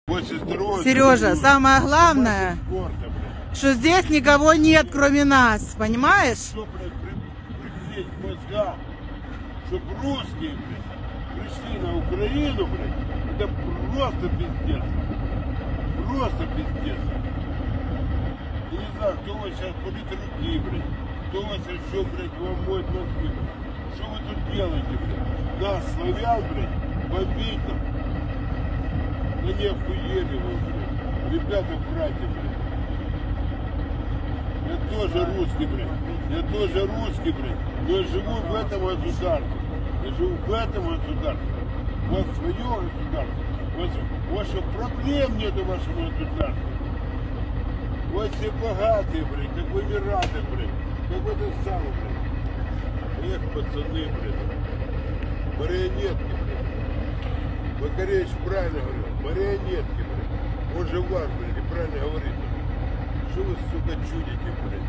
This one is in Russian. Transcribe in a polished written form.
Сережа, самое главное, что здесь никого нет, кроме нас, понимаешь? Что, блядь, приклеить мозга, чтоб русские, блядь, пришли на Украину, блядь, это просто пиздец. Просто пиздец. Я не знаю, кто у вас сейчас будет руки, блядь, кто у вас еще, блядь, вам моет мозги, блядь. Что вы тут делаете, блядь? Нас, славян, блядь, бомбить там. Да не охуели вы, блядь. Ребята, братья, блядь. Я тоже русский, блядь. Я тоже русский, блядь. Но я живу в этом государстве. Я живу в этом государстве. У вас свое государство. У вас что, проблем нету в вашем государстве. У вас все богатые, блядь, как в Эмиратах, блядь. Как в этом самом, блядь. Эх, пацаны, блядь. Марионетки, блядь. Макаревич правильно говорил. Марионетки, блядь. Он же ваш, блядь, и правильно говорит. Что вы, сука, чудите, блядь?